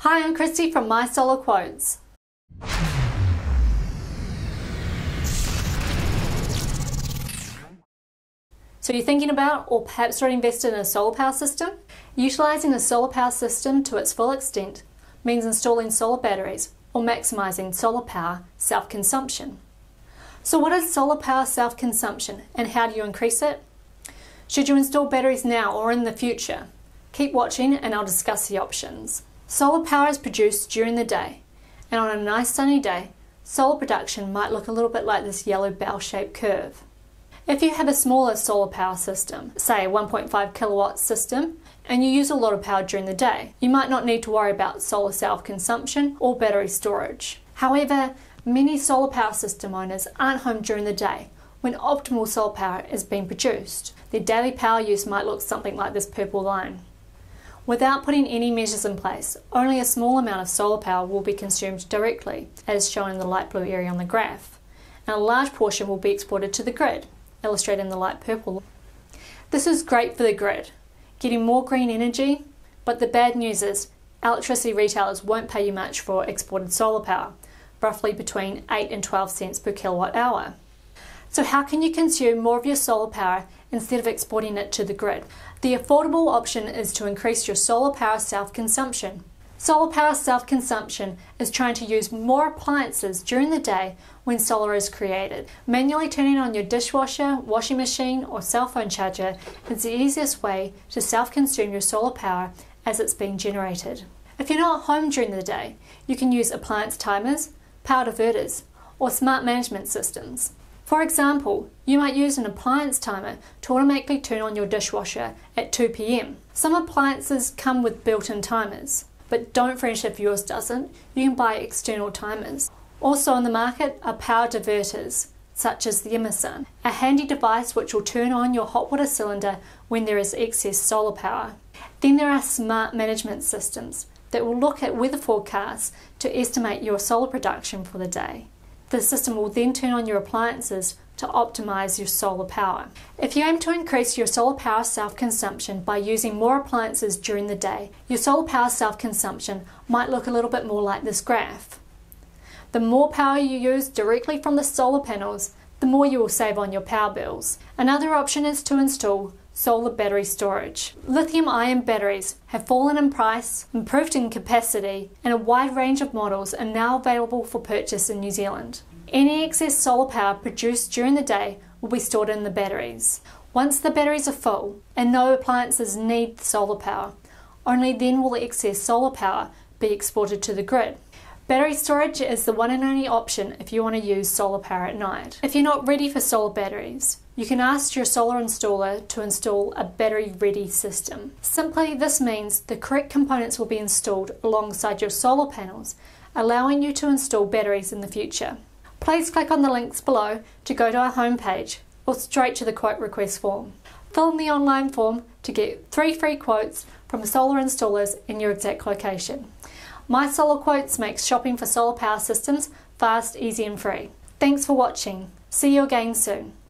Hi, I'm Christy from My Solar Quotes. So you're thinking about or perhaps already invested in a solar power system? Utilising a solar power system to its full extent means installing solar batteries or maximising solar power self-consumption. So what is solar power self-consumption and how do you increase it? Should you install batteries now or in the future? Keep watching and I'll discuss the options. Solar power is produced during the day, and on a nice sunny day, solar production might look a little bit like this yellow bell-shaped curve. If you have a smaller solar power system, say a 1.5 kilowatt system, and you use a lot of power during the day, you might not need to worry about solar self-consumption or battery storage. However, many solar power system owners aren't home during the day when optimal solar power is being produced. Their daily power use might look something like this purple line. Without putting any measures in place, only a small amount of solar power will be consumed directly, as shown in the light blue area on the graph, and a large portion will be exported to the grid, illustrated in the light purple. This is great for the grid, getting more green energy, but the bad news is electricity retailers won't pay you much for exported solar power, roughly between 8 and 12 cents per kilowatt hour. So how can you consume more of your solar power instead of exporting it to the grid? The affordable option is to increase your solar power self-consumption. Solar power self-consumption is trying to use more appliances during the day when solar is created. Manually turning on your dishwasher, washing machine or cell phone charger is the easiest way to self-consume your solar power as it's being generated. If you're not home during the day, you can use appliance timers, power diverters or smart management systems. For example, you might use an appliance timer to automatically turn on your dishwasher at 2 p.m. Some appliances come with built-in timers, but don't fret if yours doesn't. You can buy external timers. Also on the market are power diverters, such as the Maximising, a handy device which will turn on your hot water cylinder when there is excess solar power. Then there are smart management systems that will look at weather forecasts to estimate your solar production for the day. The system will then turn on your appliances to optimize your solar power. If you aim to increase your solar power self-consumption by using more appliances during the day, your solar power self-consumption might look a little bit more like this graph. The more power you use directly from the solar panels, the more you will save on your power bills. Another option is to install solar battery storage. Lithium-ion batteries have fallen in price, improved in capacity, and a wide range of models are now available for purchase in New Zealand. Any excess solar power produced during the day will be stored in the batteries. Once the batteries are full and no appliances need solar power, only then will the excess solar power be exported to the grid. Battery storage is the one and only option if you want to use solar power at night. If you're not ready for solar batteries, you can ask your solar installer to install a battery-ready system. Simply, this means the correct components will be installed alongside your solar panels, allowing you to install batteries in the future. Please click on the links below to go to our homepage or straight to the quote request form. Fill in the online form to get 3 free quotes from solar installers in your exact location. My Solar Quotes makes shopping for solar power systems fast, easy and free. Thanks for watching. See you again soon.